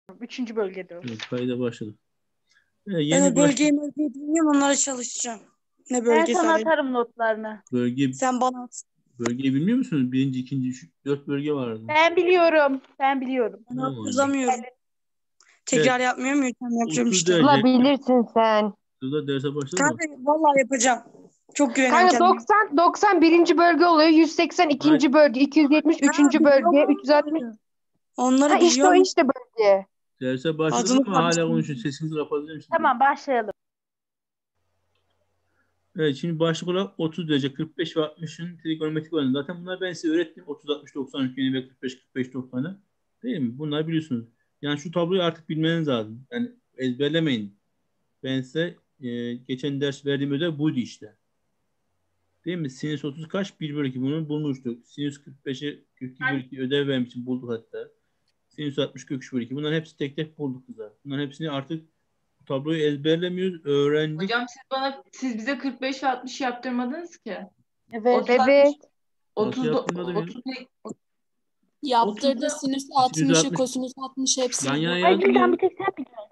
Üçüncü bölgede o. Evet, kayda başladık. Ben Yeni o bölgeyi bilmiyorum, onlara çalışacağım. Ne Ben bölgesi sana arayayım? atarım notlarını. Sen bana at. bölgeyi bilmiyor musunuz? Birinci, ikinci, dört bölge vardı. Ben biliyorum. Ben biliyorum. Ben Tamam hocam. hatırlamıyorum. Tekrar yapmıyorum ya. Yapacağım 30 işte. derece. Abla bilirsin sen. Şurada derse başladı mı? Kanka vallahi yapacağım. Çok güveniyorum Kanka kendime. 90 birinci bölge oluyor. 180 ikinci bölge. 270 üçüncü bölge. 360. Onları Ha işte o biliyorum. işte bölge. Derse başladık Adını ama hala karıştırdım. konuşun. Sesinizi kapatacağım şimdi. Tamam başlayalım. Evet, şimdi başlık olarak 30 derece, 45 ve 60'ın trigonometrik oranı. Zaten bunlar ben size öğrettim. 30, 60, 90 üçgeni ve 45, 45, 90'ı. Değil mi? Bunları biliyorsunuz. Yani şu tabloyu artık bilmeniz lazım. Yani ezberlemeyin. Ben size geçen ders verdiğim ödev buydu işte. Değil mi? Sinüs 30 kaç? 1 bölü 2 bunu bulmuştuk. Sinüs 45'e kök 2 bölü 2 ödev vermiştim. Bulduk hatta. Sinüs 60 kök 3 bölü 2. Bunların hepsi tek tek bulduk kızlar. Bunların hepsini artık bu tabloyu ezberlemiyoruz. Öğrendik. Hocam siz bize 45 ve 60 yaptırmadınız ki. Evet. 30, Evet. 30, Nasıl yaptırmadım ya? 30, Yaptırdı 30'da sinüs Sinüs 60'ı, 60 kosinüs 60 hepsini yan yana buldu. Ay yazdım Gülden ya. bir tek sen biliyorsun.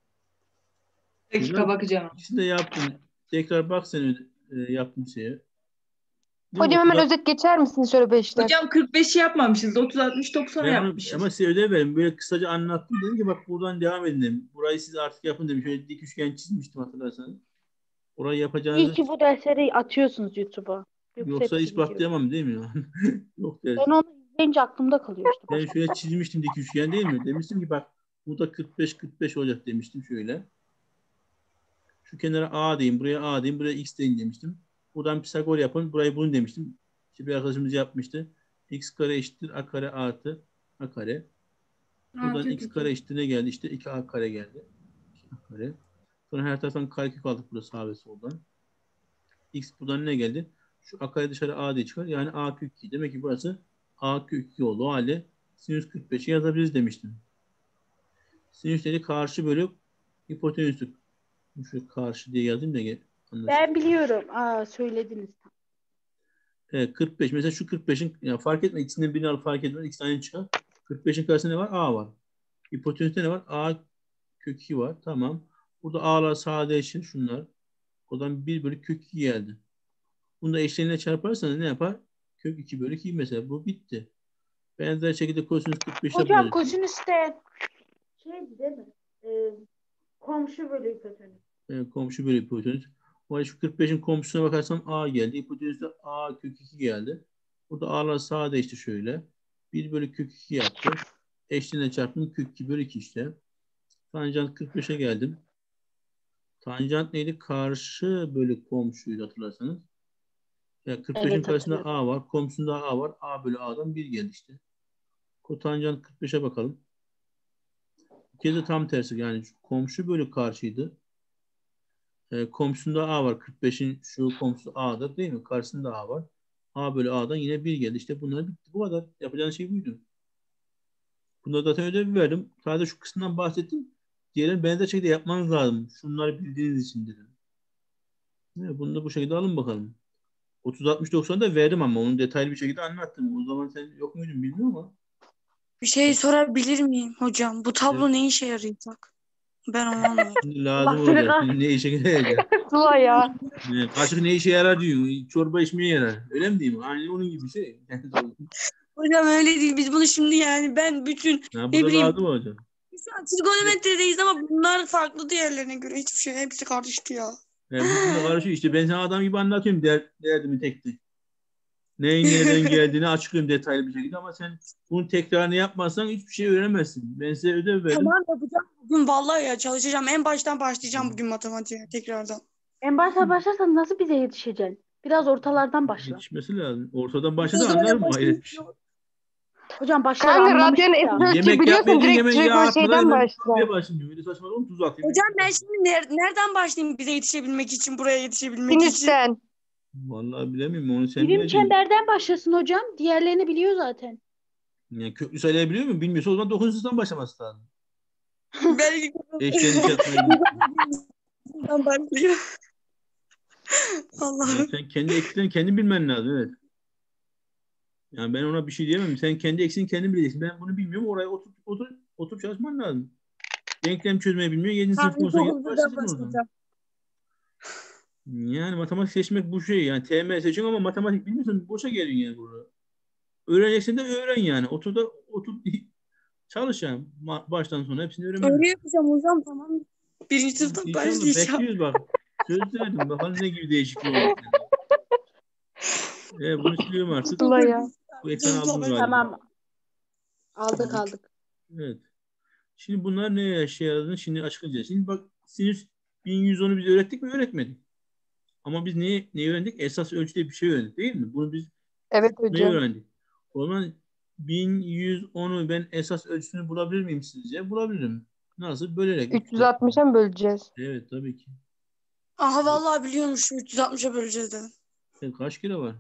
dakika bakacağım. İkisini de yaptım. Tekrar bak sen yaptığın şeye. Değil mi? Hocam hemen 30'da özet geçer misiniz şöyle 5 dakika? Hocam 45'i yapmamışız. 30, 60, 90'a ben onu, yapmışız. ama size ödev verdim. Böyle kısaca anlattım. Dedim ki bak buradan devam edin dedim. Burayı siz artık yapın dedim. Şöyle dik üçgen çizmiştim hatırlarsanız. Orayı yapacağınızı İyi ki bu dersleri atıyorsunuz YouTube'a. yoksa hepsi gidiyor. ispatlayamam değil mi? Yok deriz. Ben onu izleyince aklımda kalıyor işte. Ben şöyle çizmiştim dik üçgen değil mi? Demiştim ki bak burada 45 45 olacak demiştim şöyle. Şu kenara A diyeyim, buraya A diyeyim, buraya X deyin demiştim. Buradan Pisagor yapın, burayı bunu demiştim. İşte bir arkadaşımız yapmıştı. X kare eşittir A kare artı A kare. Buradan X kare eşittir ne geldi? İşte 2A kare geldi. 2A kare. Sonra her taraftan karekök aldık burada sağ ve soldan. X buradan ne geldi? Şu A kare dışarı A diye çıkar. Yani A kök 2. Demek ki burası A kök 2 oldu. O halde sinüs 45'i yazabiliriz demiştim. Sinüsleri karşı bölü hipotenüsü. Şu karşı diye yazayım da anlaşılır. Ben biliyorum. Söylediniz. Evet, 45. Mesela şu 45'in yani fark etme ikisinden birini alıp fark etmez. İkisi aynı çıkar. 45'in karşısında ne var? A var. Hipotenüste ne var? A kök 2 var. Tamam. Burada A'lar sadeleşir şunlar. Oradan 1 bölü kök 2 geldi. Bunu da eşleniğine çarparsanız ne yapar? Kök 2 bölü 2 mesela. Bu bitti. Benzer şekilde kosinüs 45'te Hocam bulacak. kosinüste değil mi? Komşu bölü hipotenüs. Komşu bölü hipotenüs. O şu 45'in komşusuna bakarsam A geldi. Hipotenüste A kök 2 geldi. Burada A'lar sadeleşti şöyle. 1 bölü kök 2 yaptı. Eşliğine çarptım kök 2 bölü 2 işte. Tanjant 45'e geldim. Tanjant neydi? Karşı bölü komşuydu hatırlarsanız. Yani 45'in Evet, karşısında A var. Komşusunda A var. A bölü A'dan 1 geldi işte. Kotanjant 45'e bakalım. Bir kez de tam tersi. Yani komşu bölü karşıydı. Komşusunda A var. 45'in şu komşusu A'dır değil mi? Karşısında A var. A bölü A'dan yine 1 geldi. İşte bunlar bitti. Bu kadar. Yapacağın şey buydu. Bunda zaten ödevi verdim. Sadece şu kısımdan bahsettim. Diğerini benzer şekilde yapmanız lazım. Şunları bildiğiniz için dedim. Bunu da bu şekilde alın bakalım. 30-60-90 da verdim ama onu detaylı bir şekilde anlattım. O zaman sen yok muydun bilmiyorum ama. Bir şey sorabilir miyim hocam? Bu tablo Evet. ne işe yarayacak? Ben onu anlamadım. Şimdi lazım olacak. Şimdi ne işe yarayacak? Sıla ya. Kaşık ne işe yarar diyor. Çorba içmeye yarar. Öyle mi diyeyim? Aynı onun gibi bir şey. Hocam öyle değil. Biz bunu şimdi yani ben bütün Ya, bu ne da bileyim lazım olacak. biz şu an trigonometredeyiz ama bunlar farklı diğerlerine göre hiçbir şey. Hepsi karıştı ya. Bu da karışıyor işte. Ben sana adam gibi anlatıyorum derdimi tek tek. Neyin nereden geldiğini açıklıyorum detaylı bir şekilde ama sen bunu tekrarını yapmazsan hiçbir şey öğrenemezsin. Ben size ödev verdim. Tamam yapacağım bugün vallahi ya çalışacağım. En baştan başlayacağım bugün matematiğe tekrardan. En başta başlarsan nasıl bize yetişeceksin? Biraz ortalardan başla. Yetişmesi lazım. Ortadan başladı Ortadan anlarım. başlayıp- Hayret bir şey. Hocam başları Kanka anlamıştık radyonun ya. esnası Yemek biliyorsun yapmayacaksın direkt hemen yağ trigo atmadan şeyden hemen başla. tutmaya başlıyor. Öyle saçmalama tuz atayım. Hocam ben şimdi nereden başlayayım bize yetişebilmek için, buraya yetişebilmek için? Sinüsten. Vallahi bilemiyorum onu sen Birim bileceksin. çemberden başlasın hocam. Diğerlerini biliyor zaten. Yani köklü sayılayabiliyor mu? Bilmiyorsa o zaman 9. sınıftan başlaması lazım. Belki Eşlerini çarpmayı. buradan başlıyor. Allah'ım. Yani sen kendi eksilerini kendin bilmen lazım. Evet. Yani ben ona bir şey diyemem. Sen kendi eksiğini kendin bileceksin. Ben bunu bilmiyorum. Oraya oturup çalışman lazım. denklem çözmeyi bilmiyor. 7. sınıf Tamam, olsa gidip dokuzda başladın oradan. başlayacağım. Yani matematik seçmek bu şey yani. TM seçiyorsun ama matematik bilmiyorsan boşa geliyorsun yani burada. Öğreneceksin de öğren yani. Otur çalış yani. Baştan sona hepsini öğrenmen Öyle lazım. yapacağım hocam, tamam. Birinci sınıftan İnşallah başlayacağım. bekliyoruz bak. Söz verdim. Bakalım ne gibi değişiklik olacak. Evet, bunu siliyorum artık. Allah ya. Bu ekranı aldın galiba. Tamam. Aldık. Evet. Şimdi bunlar ne işe yaradığını şimdi açıklayacağız. Şimdi bak sinüs 1110'u biz öğrettik mi? Öğretmedik. Ama biz neyi öğrendik? Esas ölçüde bir şey öğrendik değil mi? Bunu biz Evet neyi hocam. öğrendik? O zaman 1110'u ben esas ölçüsünü bulabilir miyim sizce? Bulabilirim. Nasıl? Bölerek. 360'a mı böleceğiz? Evet tabii ki. Aha vallahi biliyormuş, 360'a böleceğiz dedim. Evet, kaç kere var?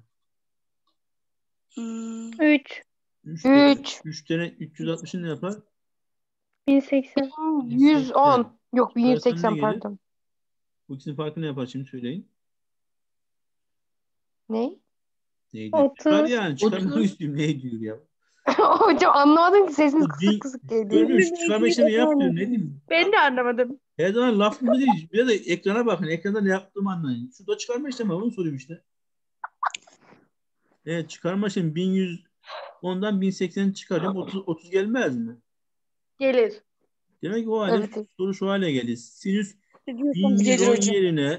3. 3 kere. 3. 3 tane 360'ın ne yapar? 1080. 110. Yok Çıkarsan ne 1180 gelir? pardon. Bu ikisinin farkı ne yapar şimdi söyleyin. Ne? Neydi? 30. Çıkar yani. Çıkarmak 30. istiyorum. Ne diyor ya? Hocam anlamadım ki sesiniz kısık kısık geliyor. Görmüyor musun? Çıkarma işlemi yapmıyor. Ne diyeyim? Ben de anlamadım. Her zaman laf mı değil. Bir de ekrana bakın. Ekranda ne yaptığımı anlayın. Şurada çıkarma işlemi var. Onu soruyorum işte. Evet, çıkarma işlemi 1110'dan 1080 çıkarıyorum. 30 gelmez mi? Gelir. Demek ki o halde Evet. soru şu hale geldi. Sinüs Ne diyorsan gelir 1110 hocam.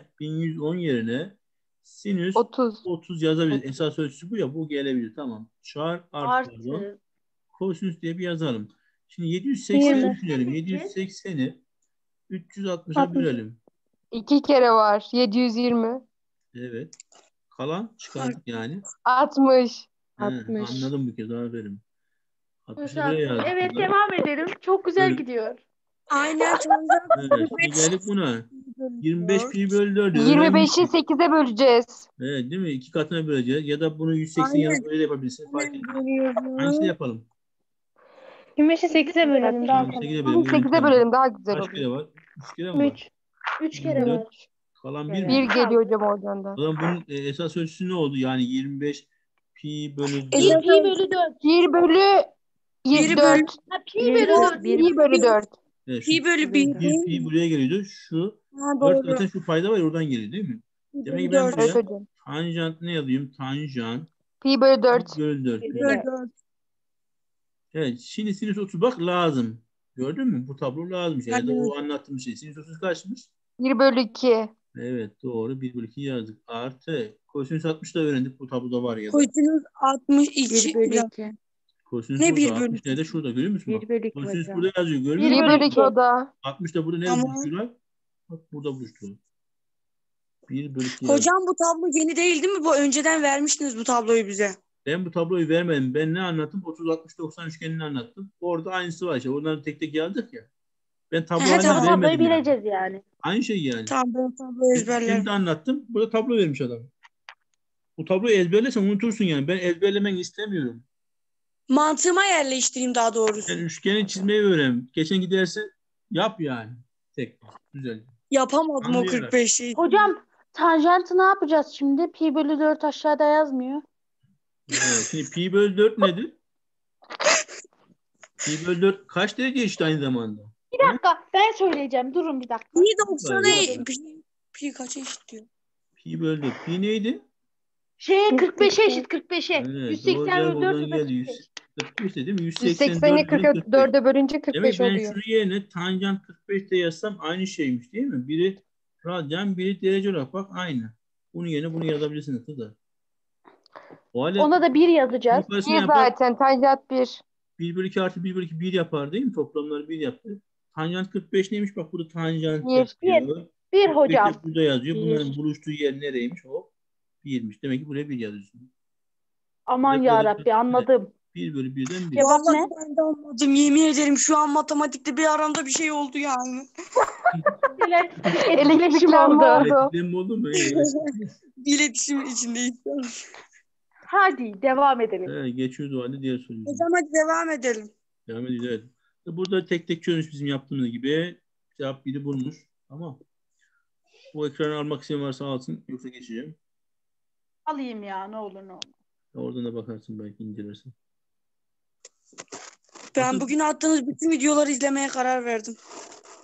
yerine sinüs 30. 30 yazabiliriz. Esas ölçüsü bu ya. Bu gelebilir. Tamam. Çarp artı. Artı. Kosinüs diye bir yazalım. Şimdi 780'i düşünelim. 780'i 360'a 60. bölelim. 2 kere var. 720. Evet. Kalan çıkardık yani. 60. He, 60. anladım bir kez. Aferin. 60'ı Burası buraya 60. yazdık. Evet, burada. devam edelim. Çok güzel Böyle. gidiyor. Aynen hocam. Evet. Şimdi geldik buna. 25 pi bölü 4'ü 25'i öğrenmiştik. 8'e böleceğiz. Evet, değil mi? 2 katına böleceğiz. Ya da bunu 180 Aynen. yazıp öyle de yapabilirsin. Fark etmez. Hangisini Bölüyorum. yapalım? 25'i 8'e bölelim. Daha 28'e kolay. bölelim. 8'e bölelim daha güzel Kaç oluyor. kere var? 3 kere mi var? 3. 3 kere 24. var. Kalan 1 Evet. mi? 1 geliyor hocam oradan da. O zaman bunun esas ölçüsü ne oldu? Yani 25 pi bölü 4. Pi bölü 4. 1 bölü 1 bölü 4. Ha, pi bölü 4. 1 bölü 4. Evet, şu pi bölü 1. 1 pi buraya geliyordu. Şu Ha 4 doğru. zaten şu payda var oradan geliyor değil mi? Pi Demek ki bölü ben 4. Evet buraya hocam. tanjant ne yazayım? Tanjant Pi bölü 4. pi bölü 4. Pi bölü 4. Evet, şimdi sinüs 30 bak lazım. Gördün mü? Bu tablo lazım. Ya da o anlattığım şey. Sinüs 30 kaçmış? 1 bölü 2. Evet doğru. 1 bölü 2 yazdık. Artı kosinüs 60 da öğrendik. Bu tabloda var ya da. Kosinüs 62. 1 bölü 2. Kosinüs Ne burada. 1 bölü 60 nerede? Şurada görüyor musun? 1 bölü 2 Kosinüs hocam. burada yazıyor. Görüyor 1 musun? bölü 2 o da. 60 da burada nerede Tamam. buluştular? Bak burada buluştular. 1 bölü 2 yazdık. Hocam bu tablo yeni değil mi? Bu önceden vermiştiniz bu tabloyu bize. Ben bu tabloyu vermedim. Ben ne anlattım? 30-60-90 üçgenini anlattım. Orada aynısı var işte. Onları tek tek yazdık ya. Ben tablo He, haline tamam. Tabloyu vermedim yani. bileceğiz yani. Aynı şey yani. Tamam ben tabloyu ezberlerim. Şimdi anlattım. Burada tablo vermiş adam. Bu tabloyu ezberlesen unutursun yani. Ben ezberlemek istemiyorum. Mantığıma yerleştireyim daha doğrusu. Sen üçgeni çizmeyi öğren. Geçen giderse yap yani. Tek. Güzel. Yapamadım o Anlayarak. 45'i. Hocam tanjantı ne yapacağız şimdi? Pi bölü 4 aşağıda yazmıyor. Evet. Şimdi pi bölü 4 nedir? Pi bölü 4 kaç derece eşit aynı zamanda? Bir dakika ben söyleyeceğim. Durun bir dakika. Pi 90'a pi kaça eşit diyor? Pi bölü 4. Pi neydi? 45'e eşit 45'e. Evet, 180 doğru cevap bölü 4 oradan o da geldi. 45. 45 değil mi? 180'i 184 4'e bölünce Demek 45 ben oluyor. şunun yerine tanjant 45 de yazsam aynı şeymiş değil mi? Biri radyan, biri derece olarak bak aynı. Bunun yerine bunu yazabilirsiniz kızlar. O halde Ona da 1 yazacağız. yukarısını 1 yapar. zaten tanjant 1. 1 bölü 2 artı 1 bölü 2 1 yapar değil mi? Toplamları 1 yaptı. Tanjant 45 neymiş? Bak burada tanjant Bir. yazıyor. 1 45 hocam. de burada yazıyor. Bir. Bunların buluştuğu yer nereymiş? O 1'miş. Demek ki buraya 1 yazıyorsun. Aman Evet, yarabbi anladım. 1 bölü 1'den 1. Cevap Vallahi ne? ben de anladım. Yemin ederim şu an matematikte bir aramda bir şey oldu yani. Etkileşim Elektriklenme oldu. oldu. Etkilenme oldu mu? Bir iletişim içindeyiz. Hadi devam edelim. Evet, geçiyoruz o halde diğer soruyu. Hocam hadi devam edelim. Devam ediyoruz. Evet. Burada tek tek çözmüş bizim yaptığımız gibi. Cevap biri bulmuş. Tamam. Bu ekranı almak isteyen varsa alsın. Yoksa geçeceğim. Alayım ya ne olur ne olur. Oradan da bakarsın belki incelersin. Ben Nasıl? bugün attığınız bütün videoları izlemeye karar verdim.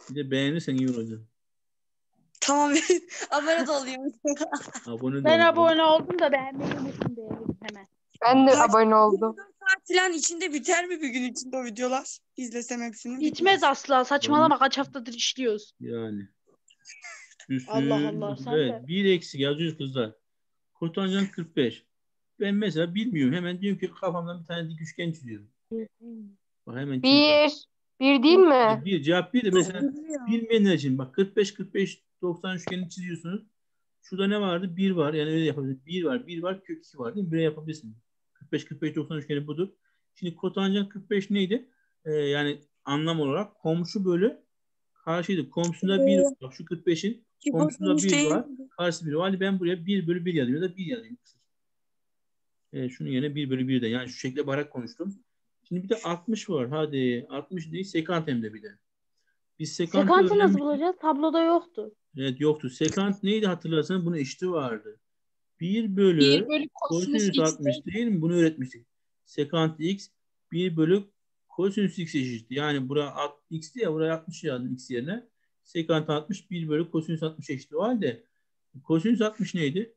Bir de beğenirsen iyi olacak. Tamam. Abone de olayım. Abone de Ben ol. abone oldum da beğenmeyi unuttum beğendim hemen. Ben de Kaç- abone oldum. Saat falan içinde biter mi bir gün içinde o videolar? İzlesem hepsini. Bitmez asla. Saçmalama, kaç haftadır işliyoruz. Yani. Üstün, Allah Allah, sen evet, de. bir eksik yazıyoruz kızlar. Kotanjant 45. Ben mesela bilmiyorum. Hemen diyorum ki kafamdan bir tane dik üçgen çiziyorum. Bak hemen çiziyorum. 1. 1 değil mi? Bir cevap bir de mesela Biliyor. bilmeyenler için bak 45 45 90 üçgeni çiziyorsunuz. Şurada ne vardı? 1 var. Yani öyle yapabilirsiniz. 1 var. 1 var. Kök 2 var değil mi? 1'e yapabilirsiniz. 45 45 90 üçgeni budur. Şimdi kotanjant 45 neydi? Yani anlam olarak komşu bölü karşıydı. Komşusunda 1 bak şu 45'in komşusunda Hipotenüs 1 değil var. mi? Karşısı 1 var. Hadi ben buraya 1 bölü 1 yazayım ya da 1 yazayım. Şunun yerine 1 bölü 1'den. Yani şu şekilde bakarak konuştum. Şimdi bir de 60 var. Hadi 60 değil sekant hem de bir de. Biz sekantı Sekantı nasıl öğrenmiştik. bulacağız? Tabloda yoktu. Evet yoktu. Sekant neydi hatırlarsan bunun eşiti vardı. 1 1 bölü bölü kosinüs kosinüs x 60 değil mi? Bunu öğretmiştik. Sekant x 1 bölü kosinüs x eşit. Yani buraya x'ti ya buraya 60 yazdım x yerine. Sekant 60 1 bölü kosinüs 60 eşit. O halde kosinüs 60 neydi?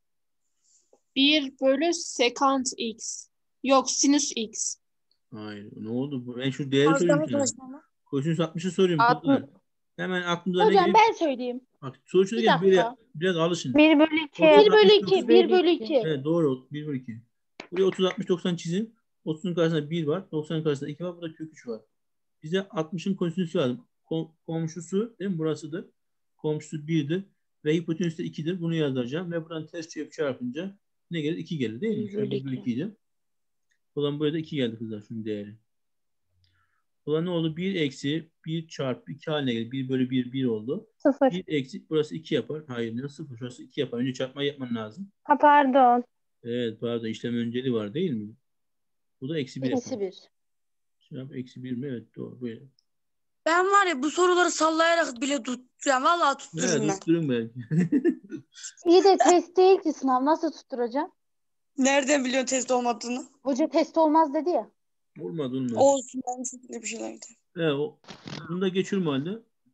1 bölü sekant x. Yok sinüs x. Hayır. Ne oldu? Ben şu değeri Az soruyorum daha sana. saçmalama. Kosinüs 60'ı soruyorum. 60. Kızlar. Hemen aklımıza ne Hocam geliyor? ben söyleyeyim. Bak soru Bir çözerken böyle dakika. biraz alışın. 1 bölü 2. 30, 1 bölü 60, 2. 90. 1 bölü 2. Evet doğru. 1 bölü 2. Buraya 30, 60, 90 çizin. 30'un karşısında 1 var. 90'ın karşısında 2 var. Burada kök 3 var. Bize 60'ın kosinüsü lazım. Komşusu değil mi? Burasıdır. Komşusu 1'dir. Ve hipotenüs de 2'dir. Bunu yazacağım. Ve buradan ters çarpınca ne gelir? 2 gelir değil mi? 1 Şöyle bölü 1 bölü 2. 2 idi. O zaman buraya da 2 geldi kızlar. Şunun değeri. O zaman ne oldu? 1 eksi 1 çarpı 2 haline geldi. 1 bölü 1 1 oldu. 0. 1 eksi burası 2 yapar. Hayır ne 0. Şurası 2 yapar. Önce çarpma yapman lazım. Ha, pardon. Evet pardon işlem önceliği var değil mi? Bu da eksi 1 yapar. Eksi 1. Cevap eksi 1 mi? Evet doğru. Böyle. Ben var ya bu soruları sallayarak bile yani vallahi tuttururum Evet ben. tutturun belki. İyi de test değil ki sınav. Nasıl tutturacağım? Nereden biliyorsun test olmadığını? Hoca test olmaz dedi ya. Olmadı olmadı. Olsun ben şöyle bir şeylerdi. Evet, bunu da geçiyorum halde.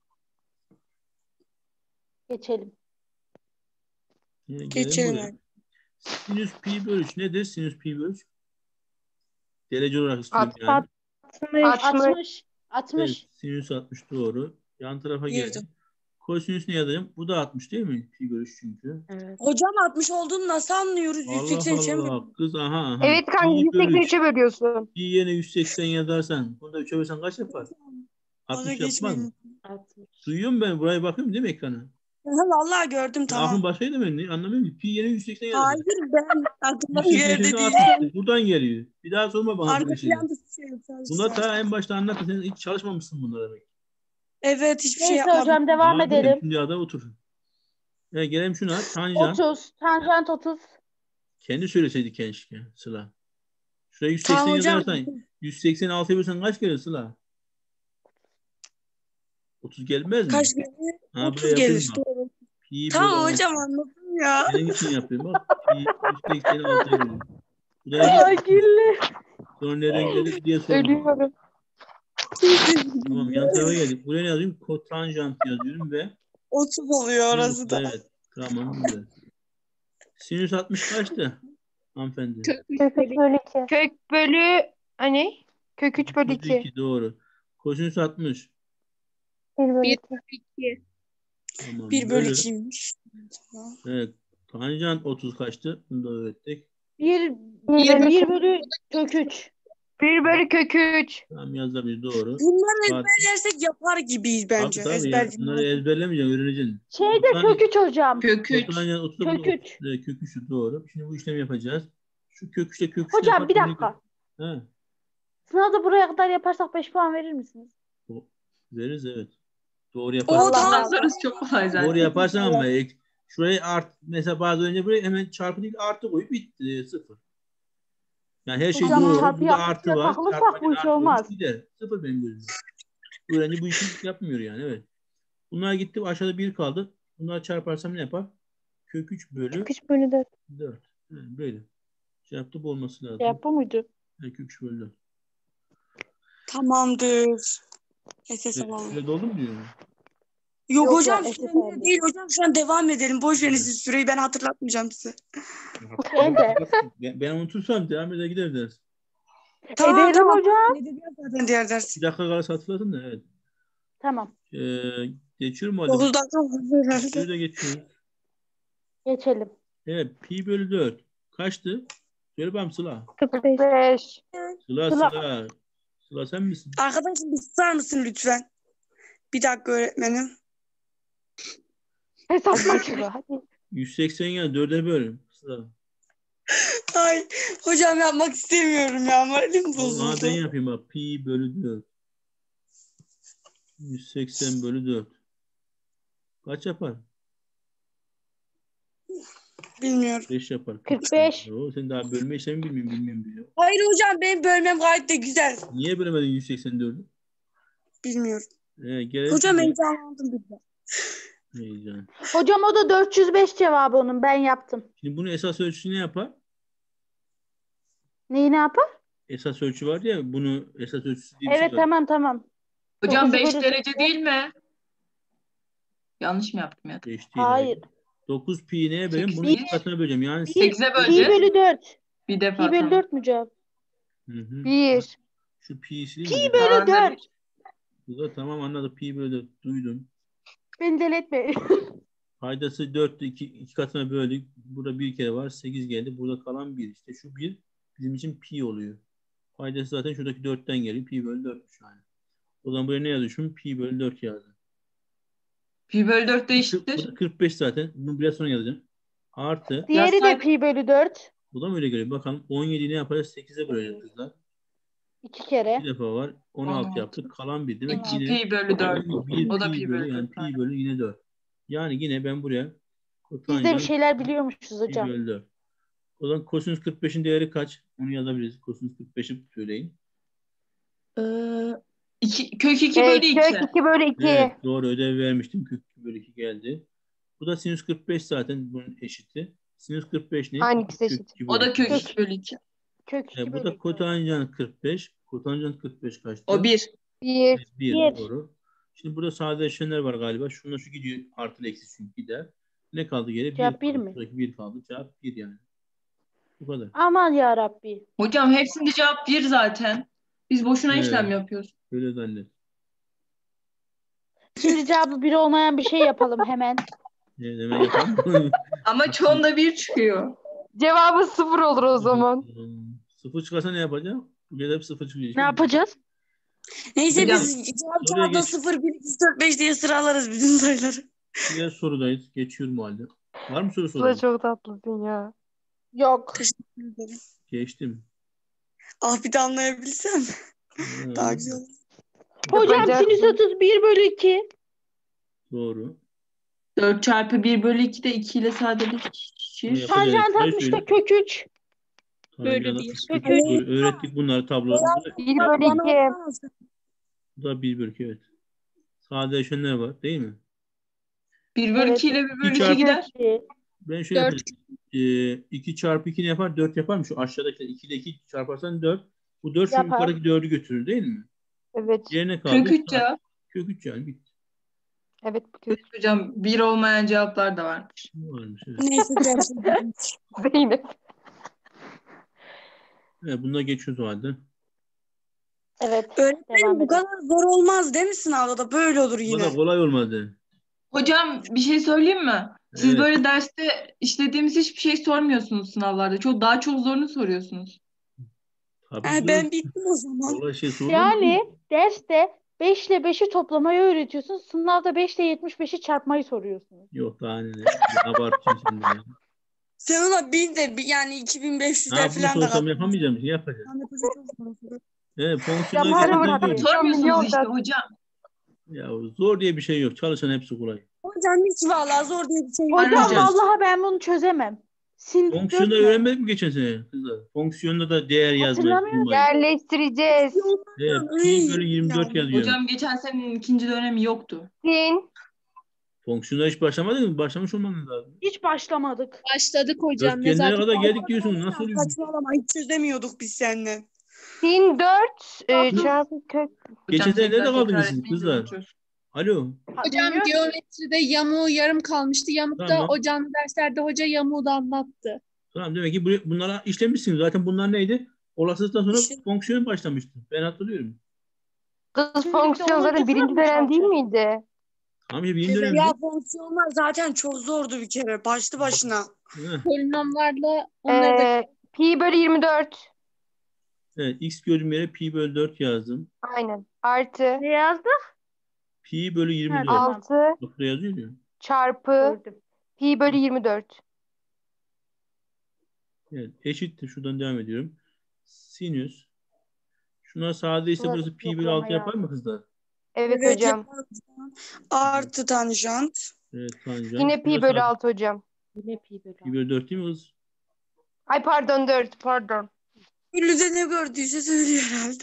Geçelim. Gelelim Geçelim buraya. abi. Sinüs pi bölü 3 nedir? Sinüs pi bölü 3. Derece olarak istiyorum yani. 60. 60. 60. Evet, sinüs 60 doğru. Yan tarafa Girdim. geldim. Kosinüs ne yazacağım? Bu da 60 değil mi? Pi bölü 3 çünkü. Evet. Hocam 60 olduğunu nasıl anlıyoruz? Allah 183'e mi? Allah. Kız aha. Evet kanka Pi bölü 3. 183'e bölüyorsun. Pi yerine 180 yazarsan bunu da 3'e bölsen kaç yapar? Dalga 60 yapmaz geçmeyin. mı? 60. Duyuyor musun ben? Buraya bakıyorum değil mi ekrana? Vallahi gördüm Aklım tamam. başkaydı ben. Anlamıyorum ki. Pi yerine 180 yazıyor. Hayır ben aklımdan 180 geldi şimdi değil. 60. Buradan geliyor. Bir daha sorma bana Arka böyle şeyler. planda şey Bunlar ta en başta anlattın. Sen hiç çalışmamışsın bunlara demek. Evet hiçbir şey Neyse yapmadım. hocam devam Abi, edelim. şimdi ya da otur. Gelelim şuna. Tanjant. 30. Tanjant 30. Kendi söyleseydi keşke Sıla. Şuraya 180 Tamam hocam. yazarsan 186 yapıyorsan kaç gelir Sıla? 30 gelmez mi? Kaç gelir? Ha, 30 buraya gelir. yapayım bak. Doğru. Pi Tamam bölü hocam 6. anladım ya. Senin için yapıyorum bak. Pi 186 geliyor. Bu da Ay ne? gülle. Sonra nereden geldik diye sorma. Ölüyorum. Tamam yan tarafa geldik. Buraya ne yazıyorum? Kotanjant yazıyorum ve 30 oluyor orası da. evet. Tamam güzel. Sinüs 60 kaçtı hanımefendi? Kök 3 Kök 3 bölü bölü 2. Kök bölü hani? Kök 3 bölü 2. 2 doğru. Kosinüs 60. 1 bölü 1 2. bölü 2. Tamam. 1 bölü 2'ymiş. Tamam. Evet. Tanjant 30 kaçtı? Bunu da öğrettik. 1 1 bölü kök 3. 1 bölü kök 3. Tamam yazabiliriz doğru. Bunları Bak, ezberlersek yapar gibiyiz bence. tabii ya. Ezber Bunları ezberlemeyeceksin, öğreneceksin. Şeyde kök 3 hocam. Kök 3. Kotanjant 30 Kök 3. kök 3 doğru. Şimdi bu işlemi yapacağız. Şu kök 3'te kök 3 Hocam bir dakika. Ha, Sınavda buraya kadar yaparsak 5 puan verir misiniz? veririz evet. Doğru O yaparsan. tamam. Ondan sonrası çok kolay zaten. Doğru yaparsan ama şurayı mesela bazı önce buraya hemen çarpı değil artı koyup bitti. 0. Yani her şey Hocam doğru. çarpı Burada artı var. takılırsak Çarpma bu iş artı koymuş, olmaz. gider. 0 benim gözümde. Öğrenci bu işi yapmıyor yani evet. Bunlar gitti aşağıda 1 kaldı. Bunları çarparsam ne yapar? Kök 3 bölü Kök 3 bölü 4. 4. Böyle. Cevapta bu olması lazım. Ya bu muydu? Kök 3 bölü 4. Tamamdır. SS Evet, alalım. süre doldu mu diyorum? Yok Yok hocam ya, süremiz efendim. değil hocam şu an devam edelim. Boş verin siz süreyi ben hatırlatmayacağım size. Ben de. Ben unutursam devam eder gider ders. Edelim tamam. hocam. Ne dedi zaten diğer ders. Bir dakika kalırsa hatırlatın da evet. Tamam. Geçiyorum o halde. 9 dakika oldu herhalde. Şöyle geçiyoruz. Geçelim. Evet pi bölü 4. Kaçtı? Söyle bakalım Sıla. 45. Sıla Sıla. Sıla. Sıla sen misin? Arkadaşım bir susar mısın lütfen? Bir dakika öğretmenim. Hesapla şunu hadi. 180 ya 4'e böl. Sıla. Ay hocam yapmak istemiyorum ya. Moralim Aa, ben bozuldu. yapayım bak. Pi bölü 4. 180 bölü 4. Kaç yapar? Bilmiyorum. 5 yapar. 45. Oo, sen daha bölme işlemi bilmiyorum diyor. Hayır hocam benim bölmem gayet de güzel. Niye bölemedin 184'ü? Bilmiyorum. Gerek Hocam yok. heyecanlandım bir de. Heyecan. Hocam o da 405 cevabı onun. Ben yaptım. Şimdi bunu esas ölçüsü ne yapar? Neyi ne yapar? Esas ölçü var ya bunu esas ölçüsü diye bir Evet şey var. tamam. Hocam 9'u 5 bölü derece sekize. değil mi? Yanlış mı yaptım ya? 5 değil. Hayır. 9 pi neye böleyim? Bunu Sekiz. iki katına böleceğim. Yani 8'e Pi böleceğiz. bölü 4. Bir defa Pi bölü tamam. 4 mü cevap? Hı hı. 1. Şu pi'si değil Pi mi? bölü Ben de 4. Bu da tamam anladım. Pi bölü 4 duydum. Beni deli etme. Paydası 4'tü. 2 katına böldük. Burada bir kere var. 8 geldi. Burada kalan 1. İşte şu 1 bizim için pi oluyor. Paydası zaten şuradaki 4'ten geliyor. Pi bölü 4'müş yani. O zaman buraya ne yazmışım? Pi bölü 4 yazdım. Pi bölü 4 de Bu eşittir. da 45 zaten. Bunu biraz sonra yazacağım. Artı. Diğeri de Yazsaydın. pi bölü 4. Bu da mı öyle geliyor? Bakalım 17 ne yaparız? 8'e böleceğiz kızlar. 2 kere. Bir defa var. 16 16. yaptık. Kalan 1. Demek ki 2 yine pi bölü 4. 1 O da pi pi bölü bölü yani 4. pi bölü yine 4. Yani yine ben buraya Biz de bir kotanjant şeyler biliyormuşuz pi hocam. bölü 4. O zaman kosinüs 45'in değeri kaç? Onu yazabiliriz. Kosinüs 45'i söyleyin. Kök 2 bölü 2. Kök 2 bölü 2. Evet doğru ödev vermiştim. Kök 2 bölü 2 geldi. Bu da sinüs 45 zaten bunun eşiti. Sinüs 45 ne? Hangisi Kök eşit? 2 O bölü da 2. kök 2 bölü 2. Kök 2 Bu bölü da 2. kotanjant 45. Kotanjant 45 kaçtı? O 1. 1. 1 Bir. doğru. Şimdi burada sadeleşenler var galiba. Şununla şu gidiyor. Artı eksi çünkü gider. Ne kaldı geri? Cevap 1 bir kaldı. mi? Şuradaki 1 kaldı. Cevap 1 yani. Bu kadar. Aman ya Rabbi. Hocam hepsinde cevap 1 zaten. Biz boşuna Evet. işlem yapıyoruz. Öyle zannet. Şimdi cevabı 1 olmayan bir şey yapalım hemen. Evet, hemen yapalım. Ama çoğunda 1 çıkıyor. Cevabı 0 olur o zaman. Sıfır çıkarsa ne yapacağım? Buraya da hep sıfır çıkıyor. Ne yapacağız? Neyse Hocam, biz cevap soruya cevapta geç. 0, 1, 2, 4, 5 diye sıralarız bütün sayıları. Diğer sorudayız. Geçiyorum o halde. Var mı soru Bu da sorun? çok tatlısın ya. Yok. Geçtim. Ah bir de anlayabilsem daha güzel olur. Hocam Yapacak sinüs mı? 31 bölü 2. Doğru. 4 çarpı 1 bölü 2 de 2 ile Bunu sadeleşir. yapacağız. Tanjant Sayı 60'da söyle. kök 3. Bölü Tanjant bir. 63 Kök doğru. Öğrettik bunları tablo. 1 bölü 2. Bu da 1 bölü 2 evet. Sadeleşenler var değil mi? 1 bölü Evet. 2 ile 1 bölü 2 çarpı- gider. Ben şöyle Dört. yapayım. 2 çarpı 2 ne yapar? 4 yapar mı? Şu aşağıdaki 2 ile 2 çarparsan 4. Bu 4 şu Yapar. yukarıdaki 4'ü götürür değil mi? Evet. Yerine kaldı. Kök 3 cevap. Kök 3 yani bitti. Evet. Bu kök. Evet hocam 1 olmayan cevaplar da varmış. Varmış evet. Neyse gerçekten. Zeynep. Evet bununla geçiyoruz o halde. Evet. Öğretmenim Devam bu edelim. kadar zor olmaz değil mi sınavda da böyle olur Bu yine. kadar kolay olmadı. Hocam bir şey söyleyeyim mi? Siz Evet. böyle derste işlediğimiz hiçbir şey sormuyorsunuz sınavlarda. Daha çok zorunu soruyorsunuz. Tabii Ha, zor. ben bittim o zaman. Kolay şey sorulur mu? Yani derste 5 ile 5'i toplamayı öğretiyorsun. Sınavda 5 ile 75'i çarpmayı soruyorsunuz. Yok daha ne. Abartıyorsun sen de ya. Sen ona 1000 de yani Ne 2500'ler yapayım falan da sorsam yapamayacağım. Ne yapacağım? Ahmet Hoca çok zor soruyor. Evet fonksiyonlar Yaparım gerçekten tabii. zor. Sormuyorsunuz milyon işte da- hocam. Ya zor diye bir şey yok. Çalışan hepsi kolay. Hocam hiç vallahi zor diye bir şey yok. Hocam Hocam. vallahi ben bunu çözemem. Sin Fonksiyonda 4 ne? öğrenmedik mi geçen sene kızlar? Fonksiyonda da değer yazmayı. Hatırlamıyorum. bulmayı. Yerleştireceğiz. Evet, pi bölü 24 yazıyor. Hocam geçen senenin ikinci dönemi yoktu. Sin. Fonksiyonda hiç başlamadınız mı? Başlamış olmanız lazım. Hiç başlamadık. Başladık hocam. Dörtgenlere Nezaket kadar geldik diyorsun. Nasıl oluyor? Saçmalama hiç çözemiyorduk biz seninle. Sin 4 çarpı kök. Geçen Hocam sene nerede tekrar kaldınız tekrar siz etmeyi de kızlar? unutuyoruz. Alo. Hocam Dinliyorum. geometride yamuğu yarım kalmıştı. Yamukta Tamam. o canlı derslerde hoca yamuğu da anlattı. Tamam, demek ki bunlara işlemişsiniz. Zaten bunlar neydi? Olasılıktan sonra fonksiyon başlamıştı. Ben hatırlıyorum. Kız Şimdi bir de fonksiyon onun zaten ötesine birinci mi dönem değil çalışacağız? miydi? Tamam ya, birinci dönemde. Ya fonksiyonlar zaten çok zordu bir kere. Başlı başına. Heh, Polinomlarla onları da Pi bölü 24. evet, x gördüğüm yere pi bölü 4 yazdım. Aynen. Artı Ne yazdık? Pi bölü 24. tamam. 6 Bak buraya yazıyor ya. çarpı Gördüm. pi bölü 24. Evet, eşittir. Şuradan devam ediyorum. Sinüs. Şuna sadeyse Şurada burası pi bölü yoklama 6 yapar yazdım. mı kızlar? Evet Evet hocam. yapar hocam. Artı tanjant. Evet, tanjant. Yine pi Şurası bölü 6 hocam. Yine pi bölü pi bölü 4 değil mi kız? Ay pardon 4 pardon. Ünlüde ne gördüyse söylüyor herhalde.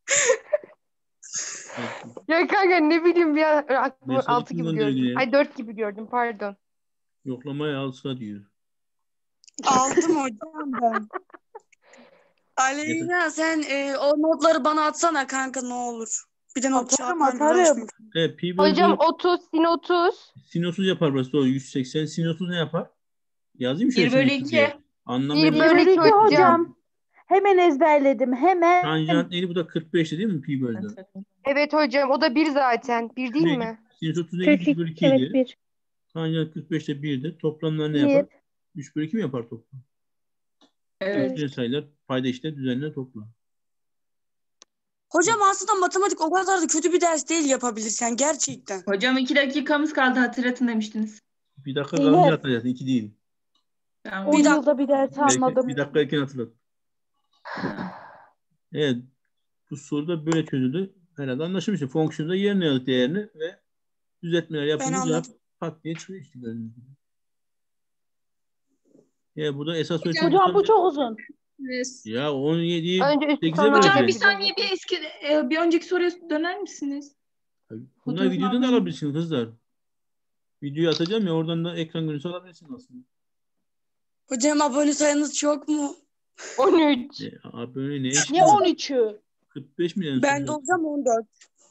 Evet. Ya kanka ne bileyim ya aklıma Mesaj 6 gibi kimden gördüm. ilgili? Ay 4 gibi gördüm pardon. Yoklamaya alsa diyor. Aldım hocam ben. Aleyna sen o notları bana atsana kanka ne olur. Bir de not Atarım, çarpmayla atarım. uğraşmayayım. Evet, pi bölü Hocam 4 30 sin 30. sinüsüz yapar burası. Doğru, 180. Sinüsüz ne yapar? Yazayım mı şöyle 1 bölü sinüsüz 2. diye? 1 Anlamayın. bölü 2 hocam. hocam. Hemen ezberledim. Hemen. Tanjant neydi? Bu da 45'ti değil mi pi bölü 4? Evet hocam o da 1 zaten. 1 değil Neydi? mi? Sinüs 30 neydi? 1 bölü 2 evet idi. bir. Tanjant 45'te 1'di. Toplamlar ne Bir. yapar? 3 bölü 2 mi yapar toplam? Evet. Bütün sayılar payda işte düzenle topla. Hocam aslında matematik o kadar da kötü bir ders değil yapabilirsen gerçekten. Hocam 2 dakikamız kaldı hatırlatın demiştiniz. Bir dakika Zeynep. kalınca hatırlayacaksın. 2 değil. Tamam. 10 Bir dakika. yılda bir ders almadım. Bir dakika erken hatırlat. Evet. Bu soruda böyle çözüldü. Herhalde anlaşılmıştır. Fonksiyonda yerine yazdık değerini ve düzeltmeler yapınca anladım. pat diye çıkıyor işte gördüğünüz gibi. Ya bu da esas ölçü. Hocam bu çok uzun. Ya 17'yi Önce üstü 8'e sonra Hocam bir böleceğiz. saniye bir önceki soruya döner misiniz? Bunlar Fotoğrafını videodan da almam. alabilirsiniz kızlar. Videoyu atacağım ya, oradan da ekran görüntüsü alabilirsiniz aslında. Hocam abone sayınız çok mu? 13. Abone ne eşit? Ne 13'ü? 45 mi en Ben son? de hocam 14.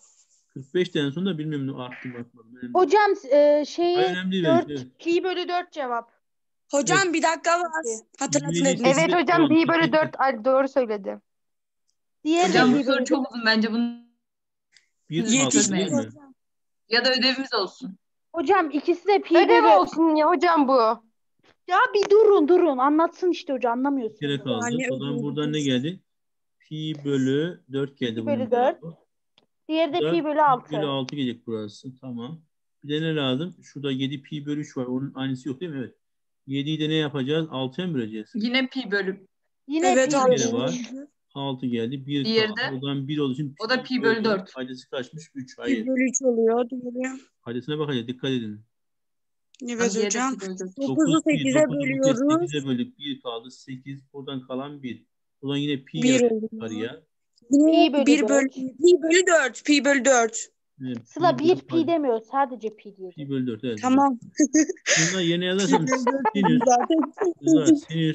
45 de en son da bilmiyorum ne arttım artmadım. Önemli. Hocam Hayır, önemli değil benim için, 4 evet. pi bölü 4 cevap. Hocam bir dakika var. Hatırlatın Yedi- hepiniz. Evet hocam Tamam, pi bölü peki. 4 ay, doğru söyledi. Diğeri de Hocam bu pi soru bölü çok 4. uzun bence bunu Bir Yetişmez. altı değil mi? ya da ödevimiz olsun. Hocam ikisi de pi Ödev bölü. olsun ya hocam bu. Ya bir durun. Anlatsın işte hoca, anlamıyorsun. Bir kere kaldı. Yani O zaman ödevimiz buradan ne olsun. geldi? Pi bölü 4 geldi. Pi bunun bölü cevabı. 4. Diğeri de Bu da pi bölü 6. Pi bölü 6 gelecek burası. Tamam. Bir de ne lazım? Şurada 7 pi bölü 3 var. Onun aynısı yok değil mi? Evet. 7'yi de ne yapacağız? 6'ya mı böleceğiz? Yine pi bölü. Yine Evet pi abi. bölü Bir var. 3. 6 geldi. 1 Diğeri kaldı. de? O zaman 1 olduğu için O da pi bölü 4. Paydası kaçmış? 3. 1 Hayır. bölü 3 oluyor. Diğeri. Paydasına bakacağız. Dikkat edin. Evet Diğeri de hocam. pi bölü 4. 9'u 8'e bölüyoruz. 8'e böldük. 1 kaldı. 8. Buradan kalan 1. O zaman yine pi 1 yazıyor oluyor. yukarıya. Pi bölü 1 bölü 4. pi bölü 4. Pi bölü 4. Evet, Sıla pi 1 bölü pi demiyor. Sadece pi diyor. Pi bölü 4. Evet. Tamam. Bunlar yerine Pi yazarsam bölü 4 sinüs. zaten. Kızlar sinüs.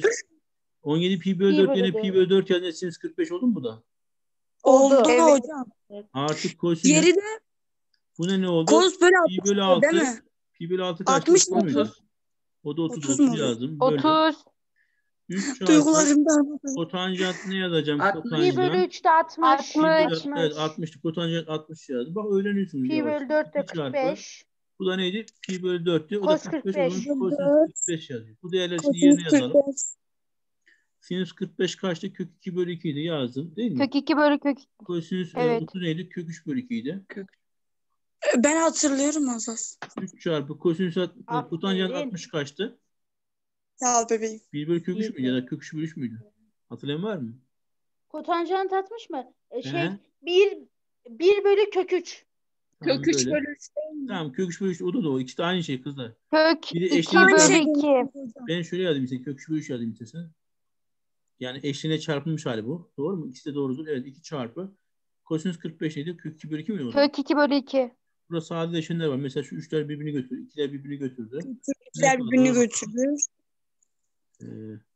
17 pi bölü Pi 4 bölü yerine dört. pi bölü 4 yazınca sinüs 45 oldu mu bu da? Oldu Evet. hocam. Artık kosinüs. Diğeri de Bu ne oldu? cos bölü Pi 60 bölü 6. değil mi? Pi bölü 6 kaçtı? 60 30 muydu? 30. O da 30. 30 mu 30 oluyor? lazım. Böyle. 30. 3 çarpı Duygularımdan. kotanjant ne yazacağım? 60. Pi bölü Kotanjant. 3 de 60. Pi bölü 60. evet 60. Kotanjant 60 yazdım. Bak öğreniyorsunuz Pi yavaş. bölü 4 de 2 çarpı. 45. Bu da neydi? Pi bölü 4'tü. O da Cos 45. O zaman 45. kosinüs 45 yazıyor. Bu değerleri şimdi yerine Kosinüs yazalım. 45. Sinüs 45 kaçtı? Kök 2 bölü 2 idi yazdım değil mi? Kök 2 bölü kök 2. Kosinüs Evet. 30 neydi? Kök 3 bölü 2 idi. Ben hatırlıyorum Azaz. 3 çarpı kosinüs kotanjant Aferin. 60 kaçtı? Sağ ol bebeğim. 1 bölü kök 3 müydü? İyi. Ya da kök 3 bölü 3 müydü? Hatırlayan var mı? Kotanjant 60 mı? He? 1 bölü kök 3. Tamam, Kök 3 böyle. bölü 3 değil mi? Tamam, kök 3 bölü 3 o da o. İkisi de aynı şey kızlar. Kök Bir de 2 eşliğine bölü şey 2. Ben şöyle yazayım işte, kök 3 bölü 3 yazayım işte. Yani eşliğine çarpılmış hali bu. Doğru mu? İkisi de doğrudur. Evet, 2 çarpı. Kosinüs 45 neydi? Kök 2 bölü 2 mi o zaman? Kök 2 bölü 2. Burada sadeleşenler var. Mesela şu 3'ler birbirini götürdü. 2'ler birbirini götürdü. Güzel birbirini götürür. Ee,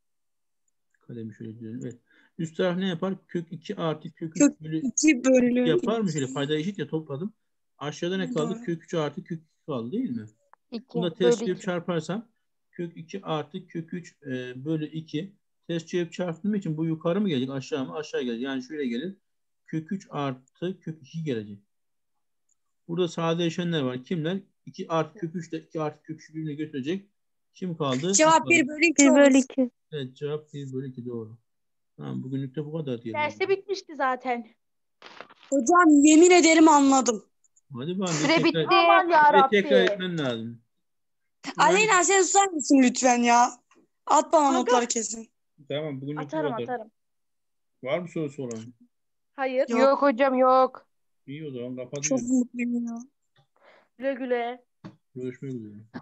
kalemi şöyle diyelim. Evet. Üst taraf ne yapar? Kök 2 artı kök 3 Kök bölü 2 bölü yapar mı? Şöyle payda eşit ya, topladım. Aşağıda ne kaldı? Doğru. Kök 3 artı kök 2 kaldı değil mi? 2 Bunda ters bölü çarpıp 2. çarparsam kök 2 artı kök 3 bölü 2. Ters çarpıp çarptığım için bu yukarı mı gelecek aşağı mı? Aşağı gelecek. Yani şöyle gelir. Kök 3 artı kök 2 gelecek. Burada sadeleşenler var. Kimler? 2 artı kök 3 ile 2 artı kök 3 birbirine götürecek. Kim kaldı? Cevap 1 bölü 2 1 olur. bölü 2. Evet, cevap 1 bölü 2 doğru. Tamam, bugünlük de bu kadar diyelim. Derste bitmişti zaten. Hocam yemin ederim anladım. Hadi bakalım. Süre bitti. Aman Bir tekrar yarabbi. etmen lazım. Aleyna sen susar mısın lütfen ya? At bana Aga. notları kesin. Tamam, bugünlük bu Atarım kadar. atarım. Var mı sorusu olan? Hayır. Yok. Yok hocam yok. İyi, o zaman Çok kapatıyorum. mutluyum ya. Güle güle. Görüşmek üzere.